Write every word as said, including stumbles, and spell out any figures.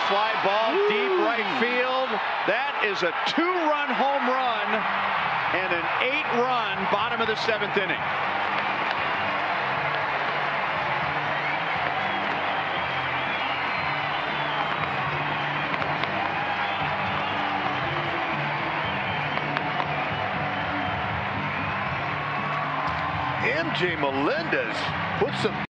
fly ball, Woo. Deep right field. That is a two-run home run and an eight-run bottom of the seventh inning. M J Melendez puts some